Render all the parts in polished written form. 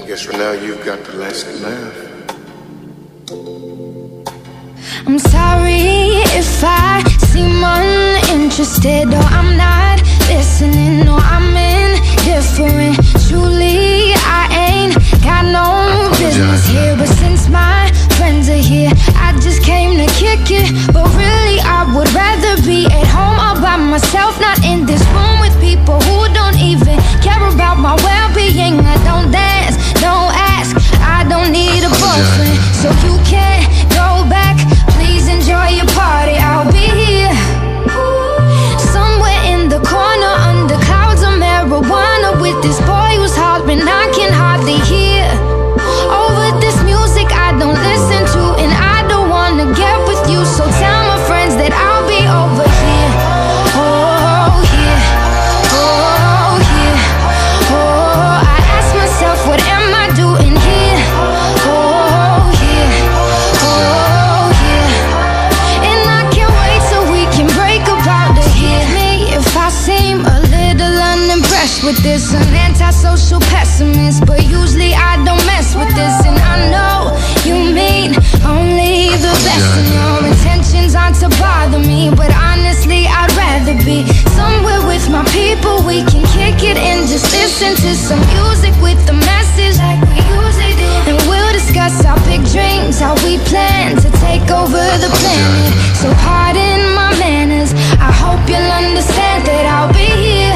guess for now you've got the last laugh. I'm sorry if I seem uninterested, or I'm not listening, or I'm indifferent. Truly, I ain't got no business here, but since my friends are here, I just came to kick it. But really, I would rather be at home all by myself, not in this room with people who don't even care about my well-being. I don't dance, don't ask, I don't need a boyfriend, so you can't go back. Please enjoy your party, I'll be here somewhere in the corner under clouds of marijuana with this boy who's hollering I can hardly hear. Over this music I don't listen to, and I don't wanna get with you, so tell my friends that I'll be over here. Oh yeah, oh yeah, oh, I ask myself what am I doing here. Oh yeah, oh yeah, and I can't wait so we can break up out of here. Me if I seem a little unimpressed with this, an antisocial pessimist, but usually I don't mess with this, and I know you mean only the best, and your intentions aren't to bother me, but honestly I'd rather be somewhere with my people. We can kick it and just listen to some music with the message like we usually do, and we'll discuss our big dreams, how we plan to take over the planet. So pardon my manners, I hope you'll understand that I'll be here,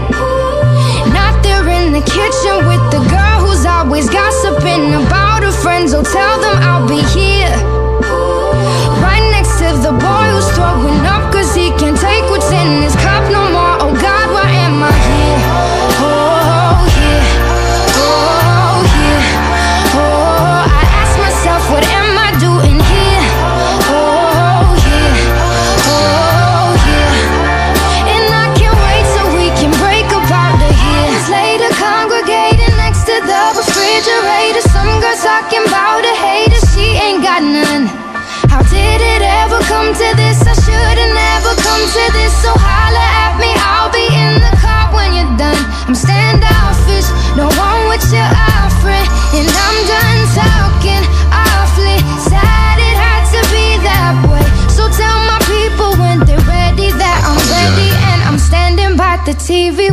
not there in the kitchen with the girl who's always gossiping about her friends. Oh, tell them I'll be here right next to the boy who's throwing up cause he can't take what's in his cup no more. Oh God, why am I here? Oh yeah, oh yeah, oh, I ask myself what am I doing here. Oh yeah, oh yeah, and I can't wait so we can break up out of here. Later congregating next to the refrigerator, some girl talking about a hater, she ain't got none. How did it ever come to this? I should've never come to this, so holla at me, I'll be in the car when you're done. I'm standoffish, don't want what you're offering, and I'm done talking awfully. Sad it had to be that way, so tell my people when they're ready that I'm ready, and I'm standing by the TV